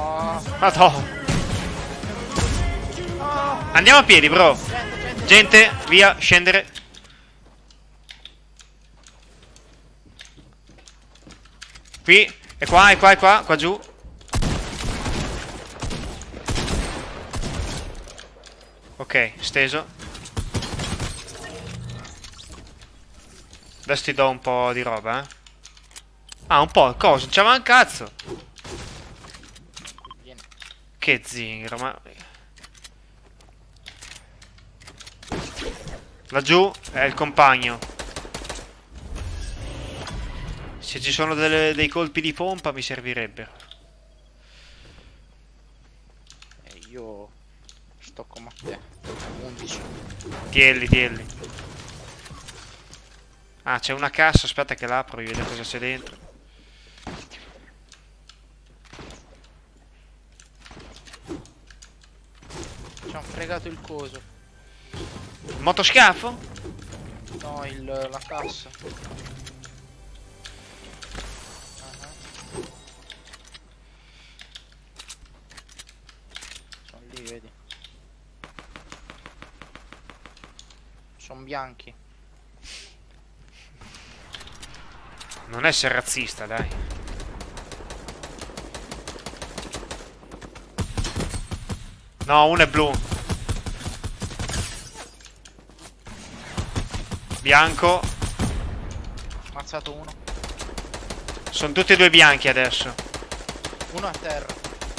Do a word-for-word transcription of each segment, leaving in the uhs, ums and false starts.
No. Madonna. No. Andiamo a piedi, bro. Gente, gente. Gente, via, scendere. Qui, e qua, e qua, e qua, qua giù. Ok, steso. Adesso ti do un po' di roba, eh. Ah, un po', cosa? Non c'aveva un cazzo. Vieni. Che zingaro, ma... Laggiù è il compagno. Se ci sono delle- dei colpi di pompa mi servirebbero. E io sto come te. undici. Tielli, tielli. Ah, c'è una cassa, aspetta che l'apro, io vedo cosa c'è dentro. Ci hanno fregato il coso. Il motoscafo? No, il, la cassa. Ah, sono lì, vedi. Sono bianchi. Non essere razzista, dai. No, uno è blu. Bianco. Ammazzato uno. Sono tutti e due bianchi adesso. Uno a terra.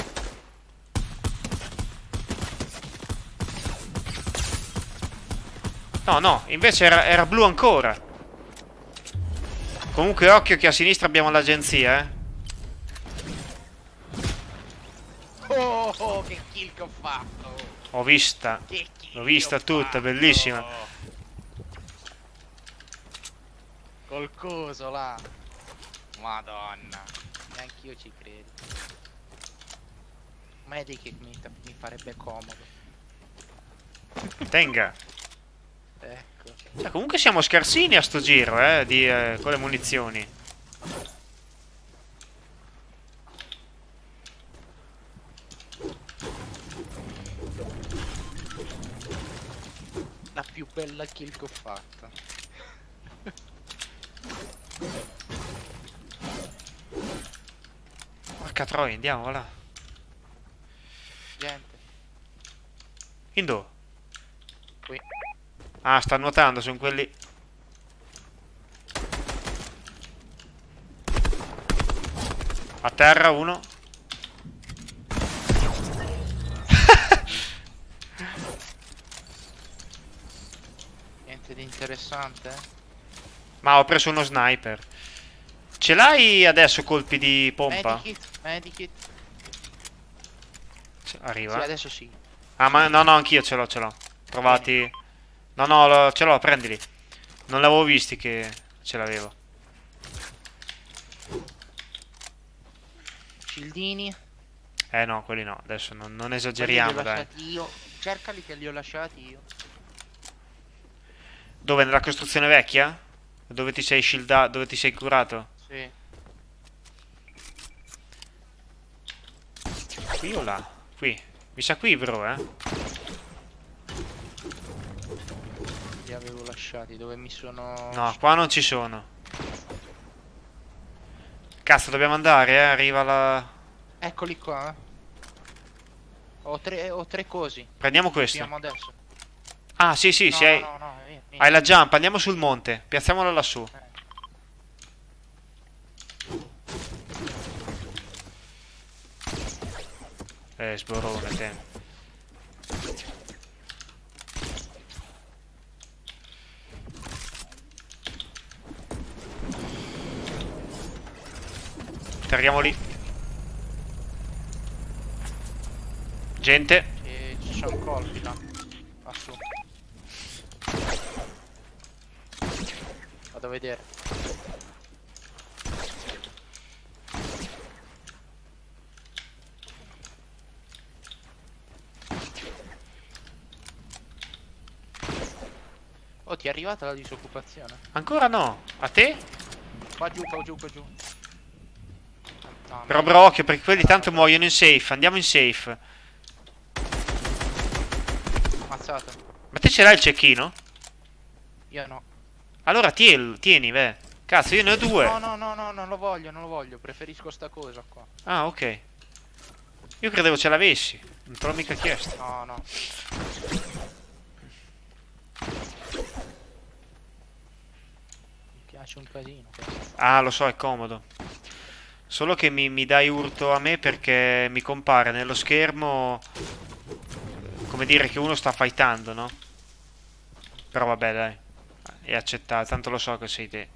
No, no, invece era, era blu ancora. Comunque occhio che a sinistra abbiamo l'agenzia, eh. Oh, oh, che kill che ho fatto. Ho vista. Che kill L'ho vista che ho tutta, fatto. bellissima. Col coso là. Madonna. Neanche io ci credo. Medikit mi, mi farebbe comodo. Tenga. Ecco. Cioè, comunque siamo scarsini a sto giro, eh, di, eh, con le munizioni. La più bella kill che ho fatto. Porca troia, andiamo, va là. Gente, Indo. qui. Ah, sta nuotando, sono quelli... A terra uno. Niente di interessante, eh? Ma ho preso uno sniper. Ce l'hai adesso colpi di pompa? Medikit, medikit. Sì, Arriva. adesso sì. Ah, ma no, no, anch'io ce l'ho, ce l'ho. Trovati... No, no, lo- ce l'ho, prendili. Non l'avevo visti che ce l'avevo. Cildini. Eh no, quelli no, adesso non, non Quelli li esageriamo, ho dai. lasciati io. Cercali che li ho lasciati io. Dove? Nella costruzione vecchia? Dove ti sei shieldato, dove ti sei curato? Sì. Qui o là? Qui. Mi sa qui, bro, eh. Li avevo lasciati dove mi sono... No, qua non ci sono. Cazzo, dobbiamo andare, eh. Arriva la... Eccoli qua. eh. Ho tre, ho tre cosi. Prendiamo questo. Andiamo adesso. Ah, sì, sì, no, sì, hai... no, no, vieni, vieni. hai la jump. Andiamo sul monte. Piazziamola lassù. Eh, sborone, te. Tiriamo lì. Gente. E ci sono colpi là. Lassù. Vado a vedere. Oh, ti è arrivata la disoccupazione? Ancora no. A te? Qua giù, qua giù, qua giù. No, Però bro, occhio, perché quelli tanto muoiono in safe. Andiamo in safe. Ammazzato. Ma te ce l'hai il cecchino? Io no. Allora tieni, tieni, beh. Cazzo, io ne ho due. No, no, no, no, non lo voglio, non lo voglio. Preferisco sta cosa qua. Ah, ok. Io credevo ce l'avessi. Non te l'ho mica chiesto. No, no. Mi piace un casino. Ah, lo so, è comodo. Solo che mi, mi dai urto a me perché mi compare nello schermo, come dire, che uno sta fightando, no? Però vabbè, dai. È accettato, tanto lo so che sei te.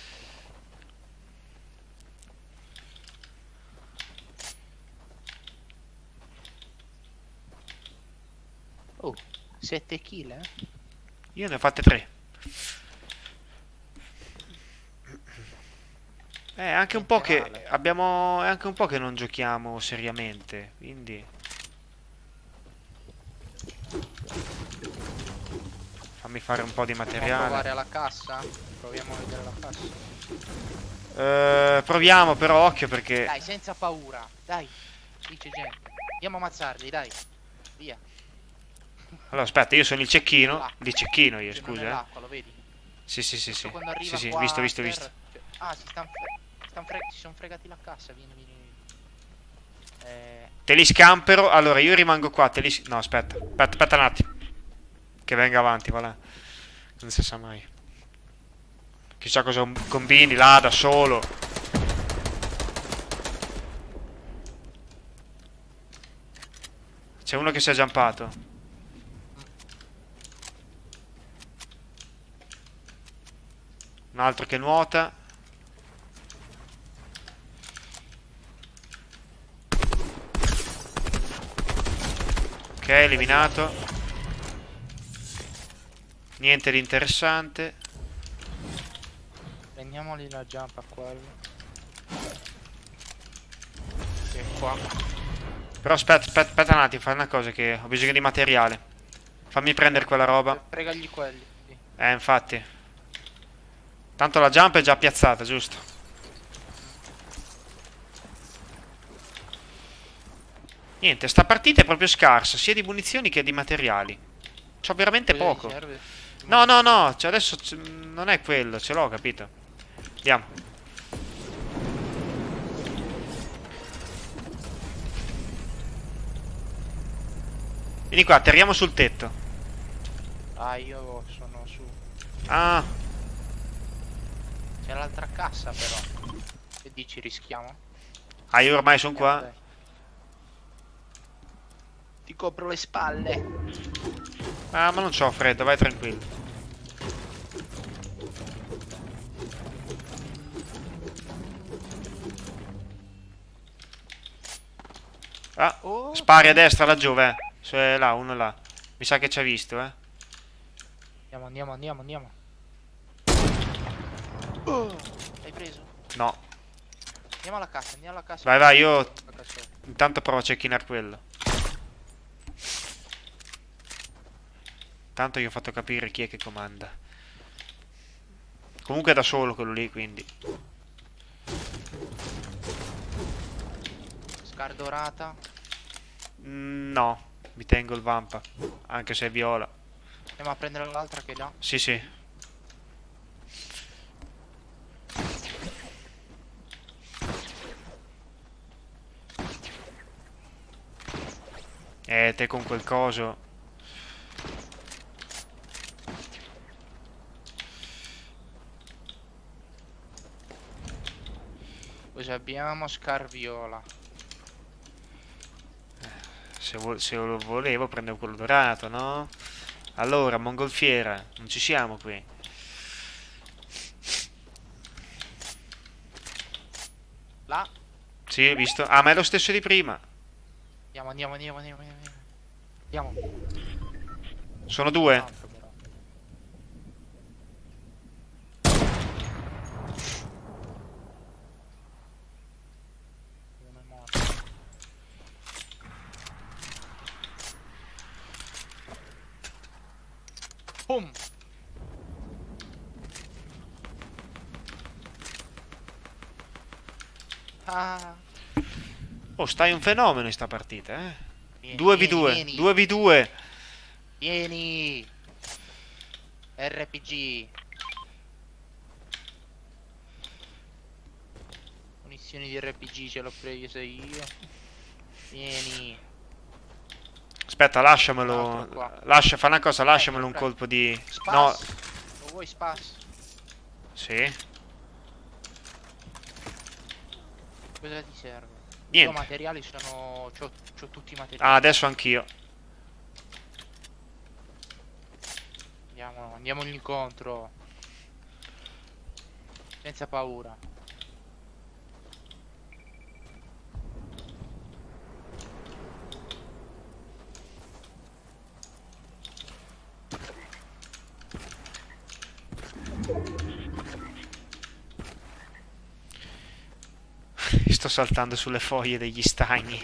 Oh, sette kill, eh? Io ne ho fatte tre. È anche un po' che Male. abbiamo. È anche un po' che non giochiamo seriamente. Quindi. Fammi fare un po' di Possiamo materiale. provare alla cassa? Proviamo a vedere la cassa. Eh, proviamo però occhio perché. Dai, senza paura. Dai, lì c'è gente. Andiamo a ammazzarli, dai. Via. Allora aspetta, io sono il cecchino. Là. Di cecchino io, C'è scusa. Eh. nell'acqua, lo vedi? Sì, sì, sì, Giusto sì. quando arriva Sì, sì, qua visto, a visto, terra, visto. cioè- ah, si stanno fre stan fre si sono fregati la cassa. Vieni, vieni, vieni. Eh, Te li scampero. Allora io rimango qua. Te li. No, aspetta. Aspetta, aspetta un attimo. Che venga avanti, va là. Non si sa mai. Chissà cosa combini là da solo. C'è uno che si è giampato. Un altro che nuota. Ok, eliminato. Niente di interessante. prendiamoli la jump a quello. Che è qua. Però aspetta, aspetta, aspetta un attimo, fai una cosa che ho bisogno di materiale. Fammi prendere quella roba. Pregagli quelli. Sì. Eh, infatti. Tanto la jump è già piazzata, giusto? Niente, sta partita è proprio scarsa, sia di munizioni che di materiali. C'ho veramente Cosa ti poco. serve? No, no, no, cioè adesso c- non è quello, ce l'ho, capito? Andiamo. Vieni qua, atterriamo sul tetto. Ah, io sono su. Ah, C'è l'altra cassa però. Che dici, rischiamo? ah, io ormai sono Andiamo, qua. dai. Ti copro le spalle. Ah, ma non c'ho freddo, vai tranquillo. Ah, Oh, spari a destra laggiù, eh. C'è là, uno là. Mi sa che ci ha visto, eh. andiamo, andiamo, andiamo, andiamo. Oh, l'hai preso? No. Andiamo alla cassa, andiamo alla cassa. Vai, vai, io La cassa. intanto provo a cecchinare quello. Tanto io ho fatto capire chi è che comanda. Comunque è da solo quello lì, quindi. Scardorata. Mm, no, mi tengo il vampa. Anche se è viola. Andiamo a prendere l'altra che è là. Sì, sì. Eh, te con quel coso. Cosa abbiamo? Scarviola. Se, vo se lo volevo prendevo quello dorato, no? Allora, mongolfiera, non ci siamo qui. Là. Sì, hai visto? Ah, ma è lo stesso di prima. Andiamo, andiamo, andiamo, andiamo, andiamo. Andiamo. Sono due. Tanto, però. Uno è morto. Boom. Ah. Oh, stai un fenomeno in sta partita, eh. Vieni, due vu due, vieni, due vu due. Vieni. R P G. Munizioni di R P G ce l'ho preso io. Vieni. Aspetta, lasciamelo. Un altro qua. Lascia, fa una cosa, lasciamelo un Prego, colpo di... No, Spas. Lo vuoi spas? sì. Cosa ti serve? Niente. Io materiali sono... C'ho, c'ho tutti i Ah, materiali. adesso anch'io. Andiamo, andiamo incontro. Senza paura. Sto saltando sulle foglie degli stagni.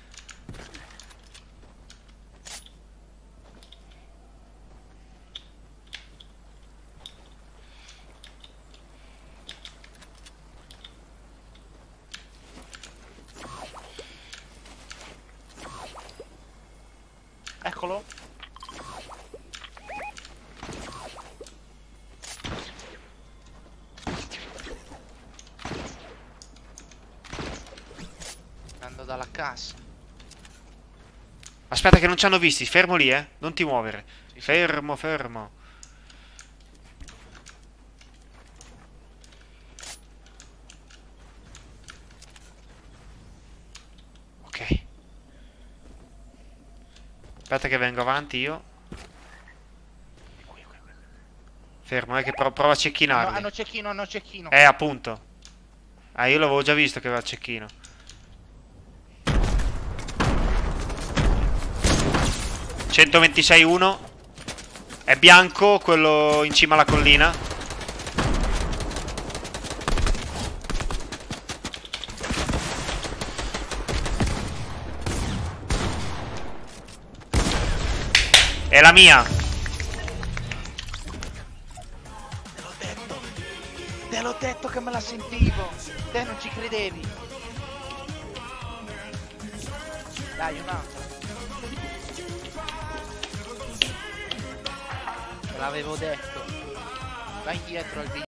Eccolo. Andando dalla cassa. Aspetta che non ci hanno visti, fermo lì, eh. Non ti muovere. Sì, sì. Fermo, fermo. Ok. Aspetta che vengo avanti io. Fermo, eh, che pro- prova a Hanno, cecchinarli. hanno cecchino, hanno cecchino. Eh, appunto. Ah, io l'avevo già visto che aveva il cecchino. centoventisei uno. È bianco, quello in cima alla collina. È la mia. Te l'ho detto. Te l'ho detto che me la sentivo. Te non ci credevi. Dai, un'altra. Te l'avevo detto. Vai indietro al video.